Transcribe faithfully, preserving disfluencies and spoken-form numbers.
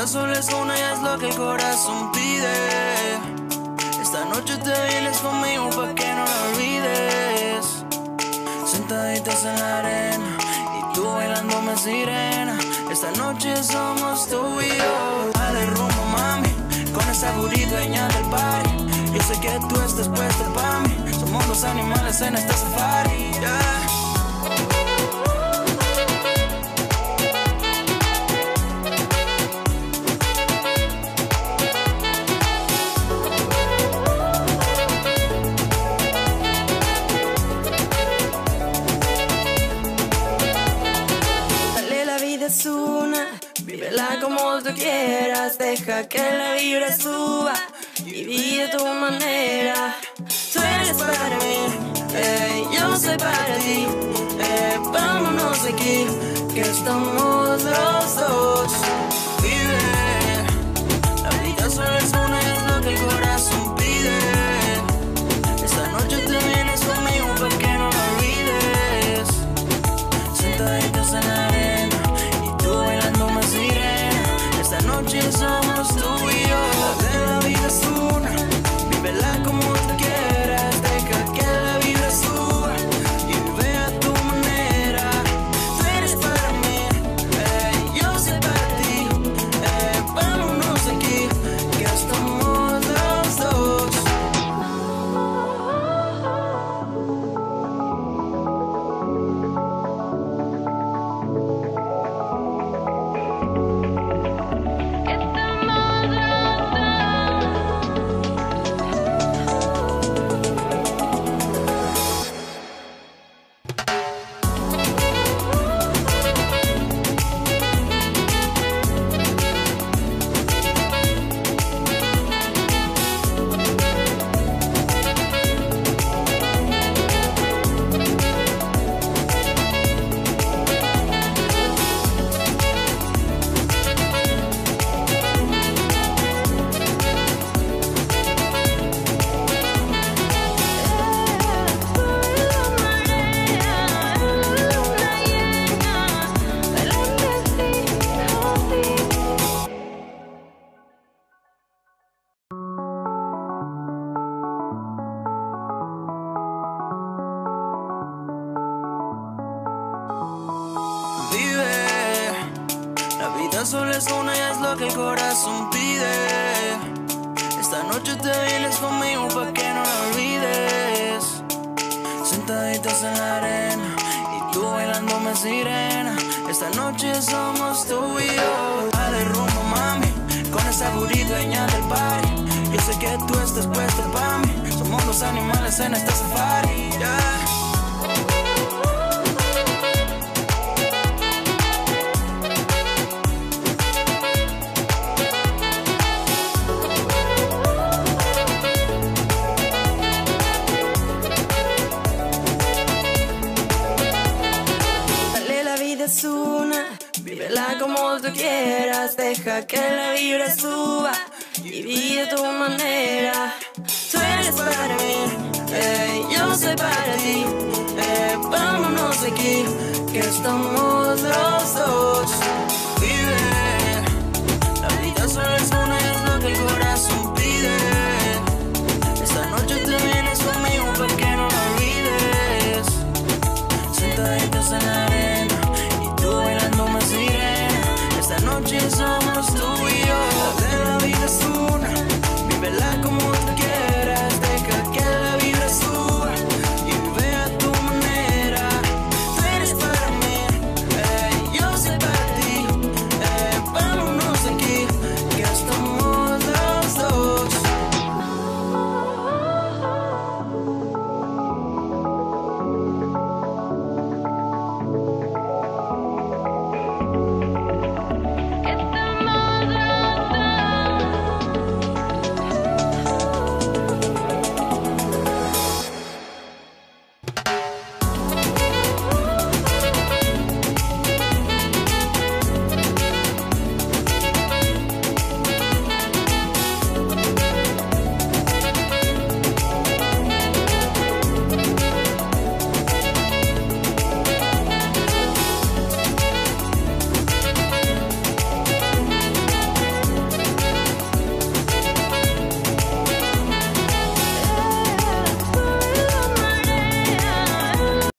solo es una y es lo que el corazón pide. Esta noche te vienes conmigo pa' que no la olvides. Sentaditas en la arena y tú bailándome sirena. Esta noche somos tú y yo. Dale rumbo, mami, con esa booty dueña del party. Yo sé que tú estás puesta pa' mí. Somos los animales en este safari, yeah. Es una, vívela como tú quieras, deja que la vibra suba y vive a tu manera. Tú eres para mí, eh, yo soy para ti, eh, vámonos de aquí, que estamos los dos. Vive, la vida solo es una y es lo que el corazón pide. Esta noche te vienes conmigo pa' que no lo olvides. Sentaditas en la arena, bailándome sirena. Esta noche somos tú y yo. La vida es una, vívela como tú quieras. Deja que la vida suba y vive a tu manera. Tú eres para mí, eh, yo soy para ti, eh, vámonos de aquí, que estamos los dos. Solo es una y es lo que el corazón pide. Esta noche te vienes conmigo pa' que no la olvides. Sentaditas en la arena y tú bailándome sirena. Esta noche somos tú y yo. Dale rumbo, mami, con esa booty dueña del party. Yo sé que tú estás puesta pa' mí. Somos los animales en este safari, yeah. Es una, vívela como tú quieras, deja que la vibra suba y vive a tu manera. Tú eres para mí, eh, yo soy para ti, eh, vámonos de aquí, que estamos